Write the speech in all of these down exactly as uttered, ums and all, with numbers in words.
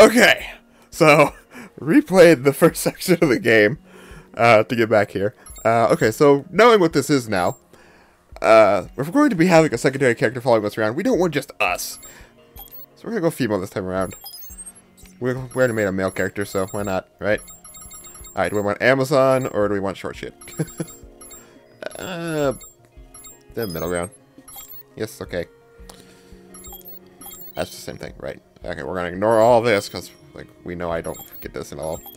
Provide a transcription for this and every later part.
Okay, so replayed the first section of the game uh, to get back here. Uh, okay, so knowing what this is now, uh, if we're going to be having a secondary character following us around, we don't want just us. So we're gonna go female this time around. We we already made a male character, so why not, right? All right, do we want Amazon or do we want short shit? uh, the middle ground. Yes, okay. That's the same thing, right? Okay, we're gonna ignore all this because, like, we know I don't get this at all.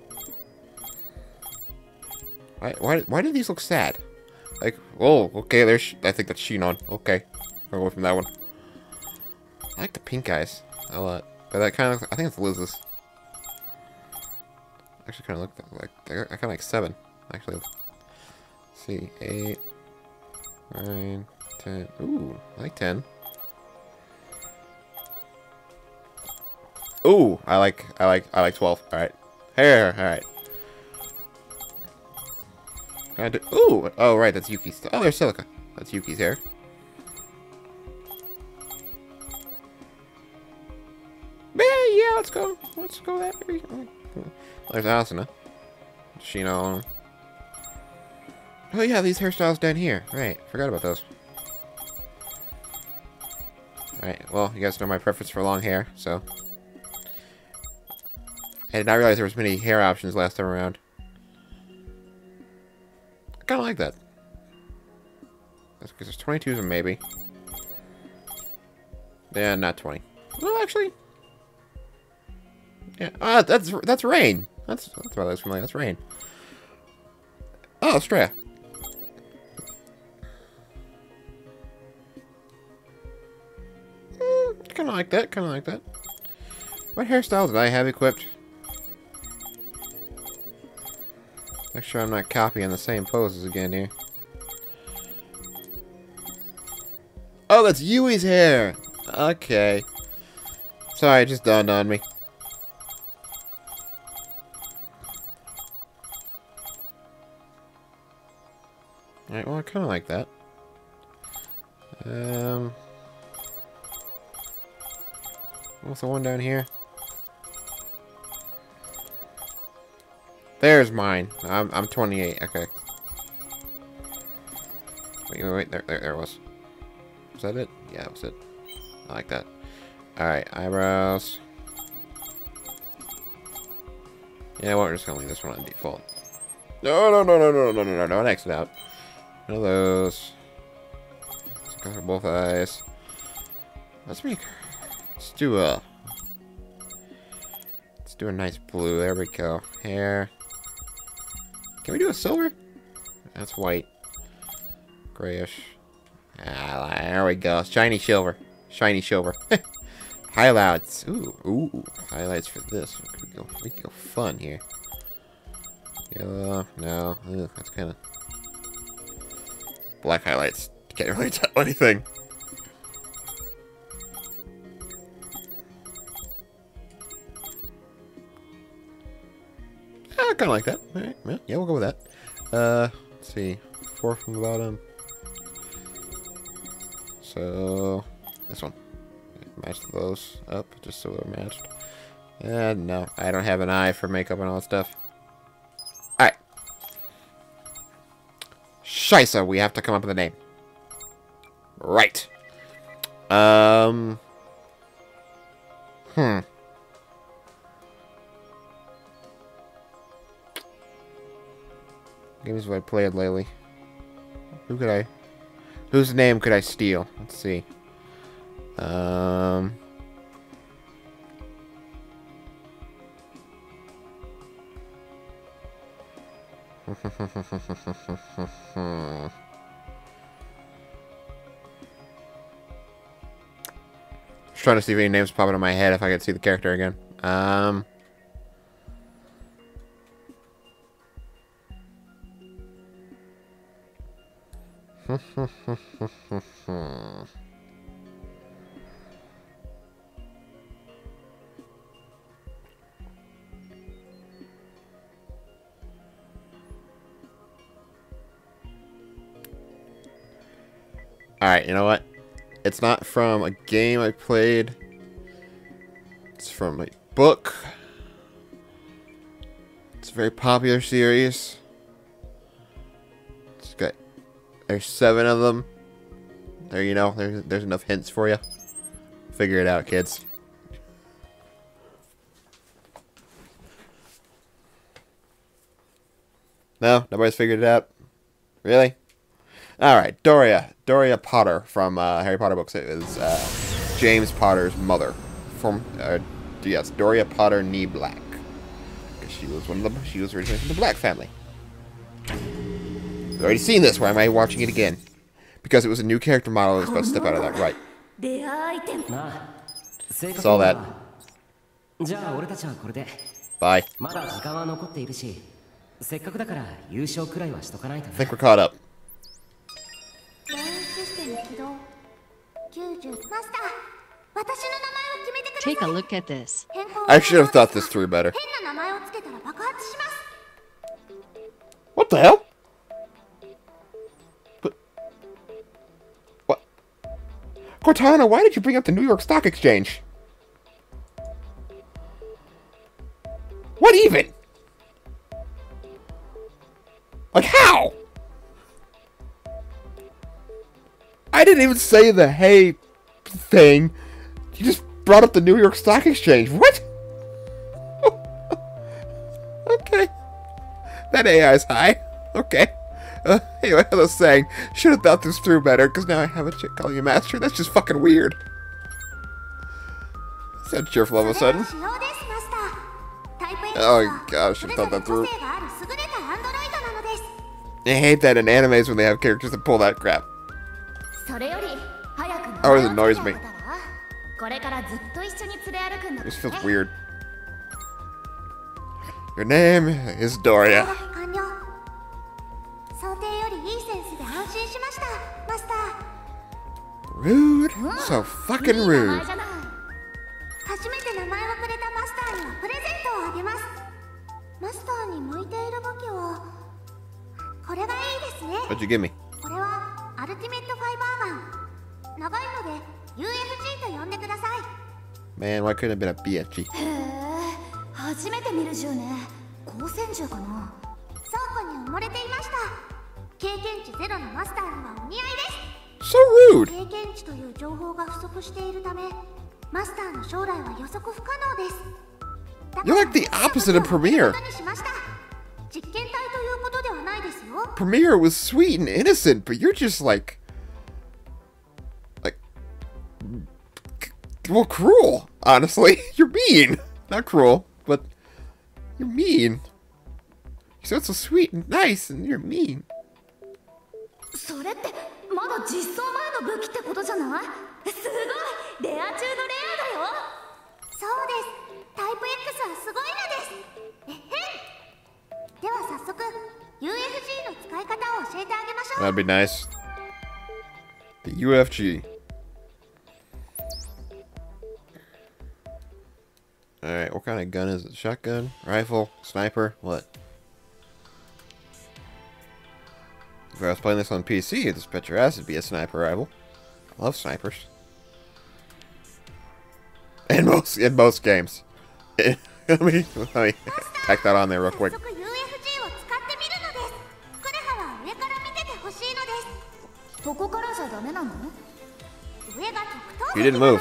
Why? Why? Why do these look sad? Like, oh, okay. There's. I think that's Shinon. Okay, I'll go from that one. I like the pink eyes a lot, but that kind of. I think it's Liz's. Actually, kind of look like. I kind of like seven. Actually, let's see, eight, nine, ten. Ooh, I like ten. Ooh, I like, I like, I like twelve. All right, hair. All right. Gotta do, ooh, oh right, that's Yuki's. Oh, there's Silica. That's Yuki's hair. Yeah, yeah, let's go. Let's go that way. There's Asuna. Shinon. Oh yeah, these hairstyles down here. Right, forgot about those. Alright, well, you guys know my preference for long hair, so. I did not realize there was many hair options last time around. I kind of like that. That's because there's twenty-twos and maybe. Yeah, not twenty. Well, actually. Yeah, ah, that's that's Rain. That's that's what I was familiar. That's Rain. Oh, Estrella. Mm, kind of like that. Kind of like that. What hairstyle did I have equipped? Make sure I'm not copying the same poses again here. Oh, that's Yui's hair. Okay. Sorry, it just dawned on me. Alright, well, I kind of like that. Um, what's the one down here? There's mine. I'm I'm twenty-eight. Okay. Wait, wait, wait. There, there, there it was. Was that it? Yeah, that was it. I like that. All right, eyebrows. Yeah, well, we're just gonna leave this one on default. No, no, no, no, no, no, no, no, no. Don't exit out. One of those. Let's go for both eyes. Let's make. Let's do a. Let's do a nice blue. There we go. Hair. Can we do a silver? That's white. Grayish. Ah, there we go. Shiny silver. Shiny silver. Highlights. Ooh, ooh. Highlights for this. We could go, we could go fun here. Yellow. No. Ugh, that's kind of. Black highlights. Can't really tell anything. I kind of like that. All right, yeah, yeah, we'll go with that. Uh, let's see, four from the bottom. So this one, match those up just so they're matched. And no, I don't have an eye for makeup and all that stuff. All right, Scheisse, we have to come up with a name. Right. Um. Hmm. Games what I played lately. Who could I? Whose name could I steal? Let's see. Um. Just trying to see if any names pop into my head if I could see the character again. Um. Alright, you know what? It's not from a game I played. It's from a book. It's a very popular series. It's got there's seven of them. There, you know, there's there's enough hints for you. Figure it out, kids. No, nobody's figured it out. Really? All right, Doria, Doria Potter from uh, Harry Potter books. It is uh, James Potter's mother. From uh, yes, Doria Potter Nee Black. Because she was one of the she was originally from the Black family. We've already seen this. Why am I watching it again? Because it was a new character model that was about to step out of that. Right. Saw that. Bye. I think we're caught up. Take a look at this. I should have thought this through better. What the hell? But, what? Cortana, why did you bring up the New York Stock Exchange? What even? Like, how? I didn't even say the hey thing. You just brought up the New York Stock Exchange. What? Okay. That A I is high. Okay. Uh, anyway, I was saying, should have thought this through better, because now I have a chick calling you master. That's just fucking weird. Sounds cheerful all of a sudden. Oh god, I should have thought that through. I hate that in animes when they have characters that pull that crap. It always annoys me. This feels weird. Your name is Doria. Rude. So fucking rude. What'd you give me? Man, why couldn't it have been a B F G? So rude. You're like the opposite of Premiere. Premiere was sweet and innocent, but you're just like, like, well, cruel. Honestly, you're mean. Not cruel, but you're mean. You sound so sweet and nice, and you're mean. That'd be nice. The U F G. Alright, what kind of gun is it? Shotgun? Rifle? Sniper? What? If I was playing this on P C, this bet your ass would be a sniper rifle. I love snipers. In most in most games. let me let me tack that on there real quick. You didn't move.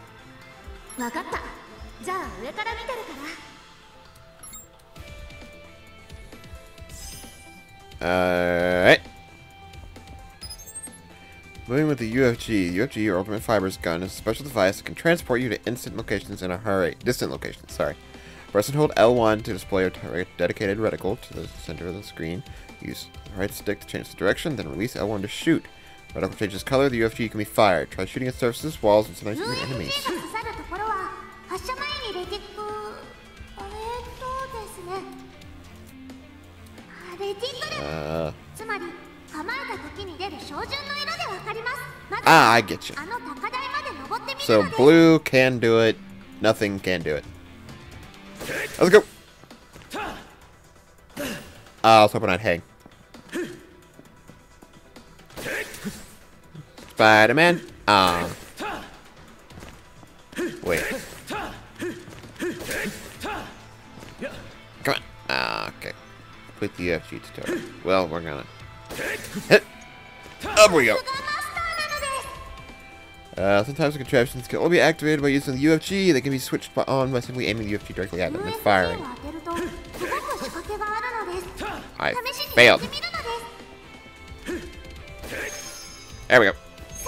Alright. Moving with the U F G. U F G, your Ultimate Fibers gun, is a special device that can transport you to instant locations in a hurry. Distant locations, sorry. Press and hold L one to display your dedicated reticle to the center of the screen. Use the right stick to change the direction, then release L one to shoot. Reticle changes color, the U F G can be fired. Try shooting at surfaces, walls, and sometimes even enemies. Uh, ah, I get you. So blue can do it, nothing can do it. Let's go. Uh, I was hoping I'd hang. Spider-Man. Um. Wait. Put the U F G tutorial. Well, we're gonna hit. Up we go. Uh, sometimes the contraptions can only be activated by using the U F G. They can be switched on by simply aiming the U F G directly at them and firing. I failed. There we go.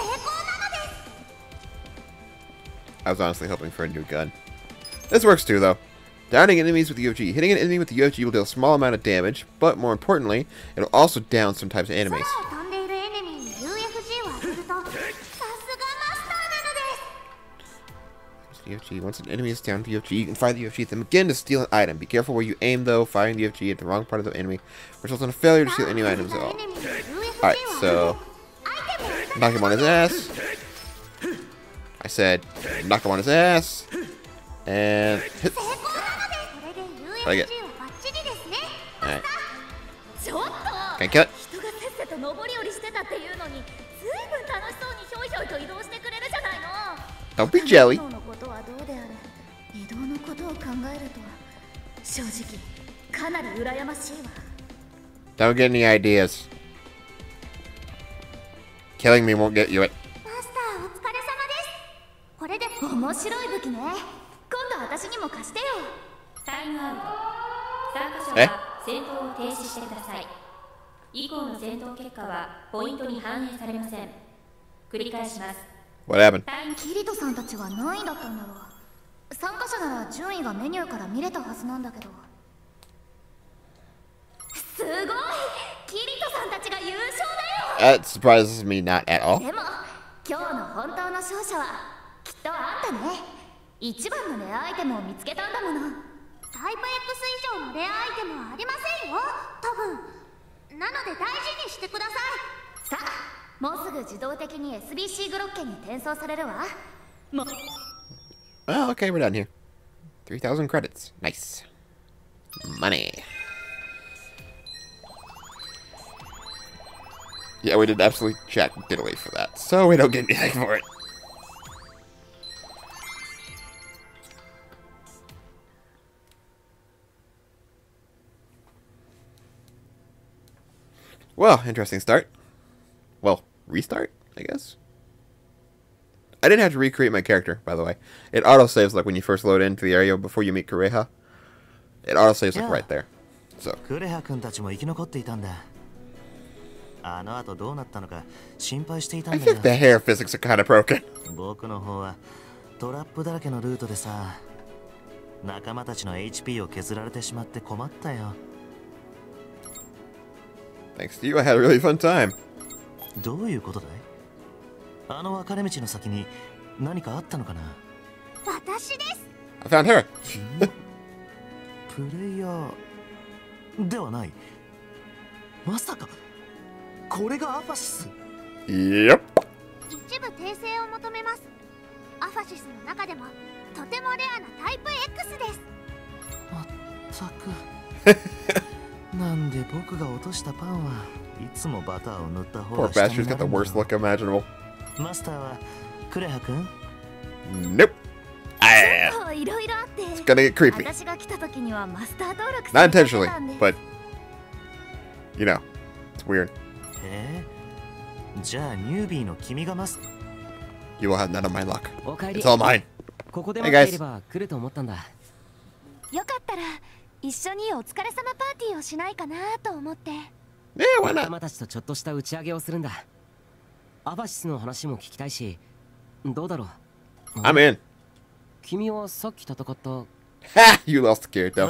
I was honestly hoping for a new gun. This works too, though. Downing enemies with the U F G. Hitting an enemy with the U F G will deal a small amount of damage, but more importantly, it'll also down some types of enemies. U F G. Once an enemy is down with the U F G, you can fire the U F G at them again to steal an item. Be careful where you aim, though. Firing the U F G at the wrong part of the enemy results in a failure to steal any items at all. Alright, so knock him on his ass. I said knock him on his ass. And hit. Like it. Alright. Can't kill it. Don't be jelly. Don't get any ideas. Killing me won't get you it. Eh? 以降の戦闘結果はポイントに反映されません。繰り返します。What happened? キリトさんたちは何位だったんだろう。参加者なら順位がメニューから見れたはずなんだけど。すごい！キリトさんたちが優勝だよ。That surprises me not at all. でも今日の本当の勝者はきっとあんたね。一番のレアアイテムを見つけたんだもの。タイプ X 以上のレアアイテムはありませんよ。多分。なので大事にしてください。さあ、もうすぐ自動的に エスビーシー グロッケンに転送されるわ。も Well, okay, we're done here. three thousand credits. Nice. Money. Yeah, we did absolutely jack diddly for that, so we don't get anything for it. Well, interesting start. Well, restart, I guess. I didn't have to recreate my character, by the way. It autosaves like when you first load into the area before you meet Kureha. It autosaves like right there. So. I think the hair physics are kind of broken. Thanks to you, I had a really fun time. I found her. Yep. Poor bastard's got the worst look imaginable. Nope. Ah, it's gonna get creepy. Not intentionally, but you know, it's weird. You will have none of my luck. It's all mine. Hey guys. Yeah, why not? I'm in. Ha! You lost the character.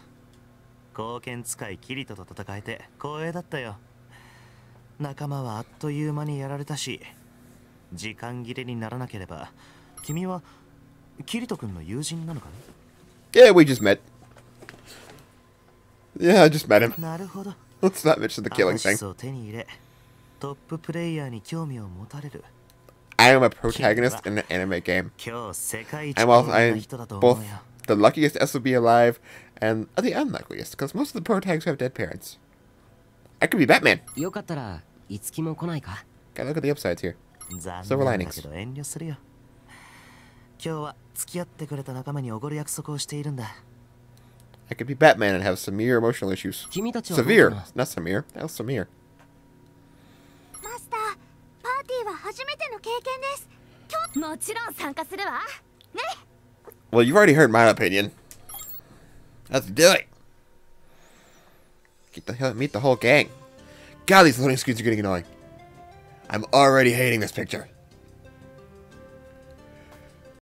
Yeah, we just met. Yeah, I just met him. Let's not mention the killing thing. I am a protagonist in an anime game. I'm, also, I am both the luckiest S O B alive and the unluckiest, because most of the protags have dead parents. I could be Batman. Gotta look at the upsides here. Silver linings. I could be Batman and have severe emotional issues. 君たちはどうか Severe, な not Samir. That was Samir. マスター、パーティーは初めての経験です。今日もちろん参加するわ。ね。 Well, you've already heard my opinion. Let's do it. Get the hell, meet the whole gang. God, these loading screens are getting annoying. I'm already hating this picture.